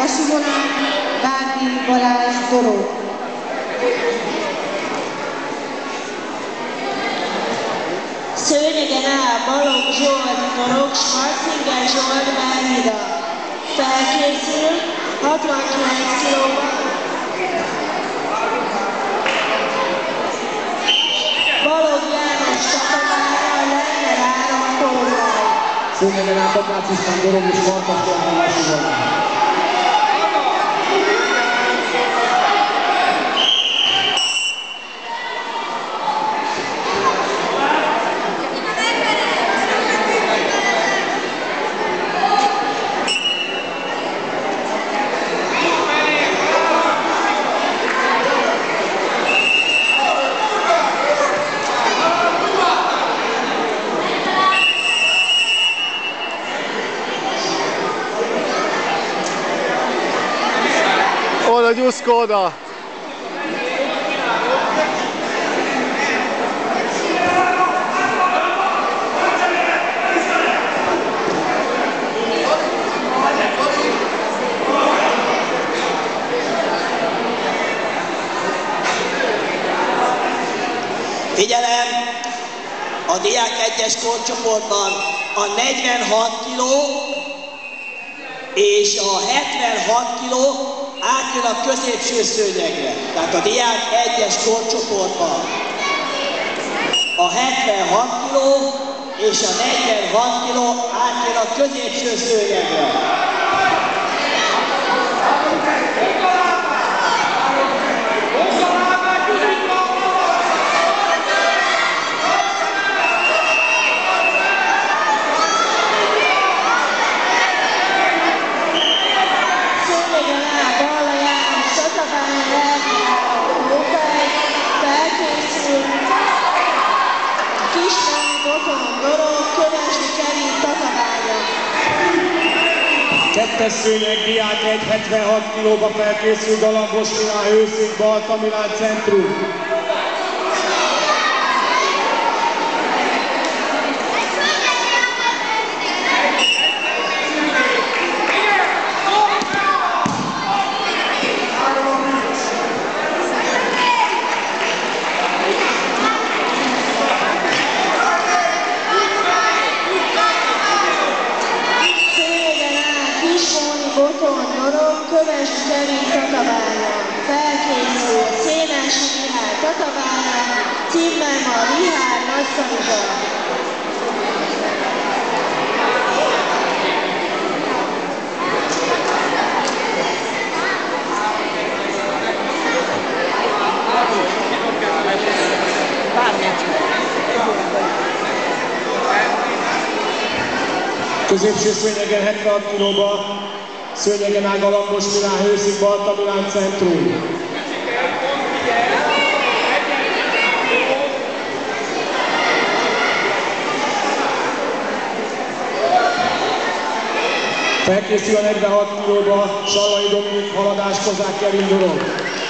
Vasivona, Várdi Balázs, Dorog. Szőnyegen áll Balogh Zsolt, Dorog, Schwarzinger Zsolt, Bárhida. Felkészül 69 kilóban. Balogh János Tatabára, Lenner Áron, Tolvaj. Szőnyegen áll Takács István, Dorog és Farkas Tóth, Vasivona. Oda, Gyuszko, oda! Figyelem! A diák 1-es korcsoportban a 46 kg és a 76 kg átjön a középső szőnyegre. Tehát a diák 1-es korcsoportban a 76 kg és a 46 kg átjön a középső szőnyegre. Kettes szőnyeg, diák 1, 76 kilóba felkészül Galambos Milán, Hőszék, Balta Milán, Centrum. Kövesi Kevin Tatabánya. Felkészül Szénási Mihály Tatabánya, Cimmermann Richárd Nagyszalika. Középső szőnyegen 76 kilóba szőnyegen áll Galambos Milán, Hőszék, Balta Milán, Centrum. Felkészül a 46 kilóba Sallai Dominik, Haladás Kozák Kevin, Dorog.